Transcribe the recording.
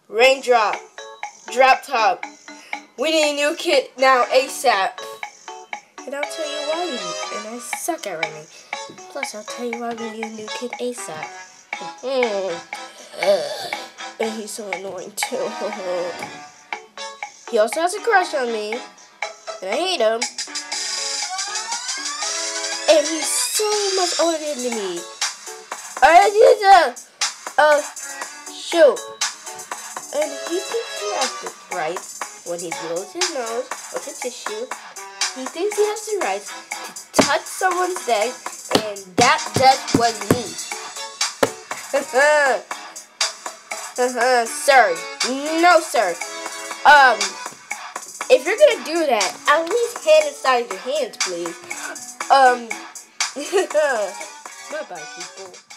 Raindrop. Drop top. We need a new kid now ASAP. And I'll tell you why and I suck at running. Plus, I'll tell you why we need a new kid ASAP. And he's so annoying too. He also has a crush on me. And I hate him. And he's so much older than me. I need to shoot. And he thinks he has the rights when he blows his nose with a tissue. He thinks he has the rights to touch someone's leg, and that just was me. Sir. No, sir. If you're gonna do that, at least hand inside your hands, please. Bye-bye, people.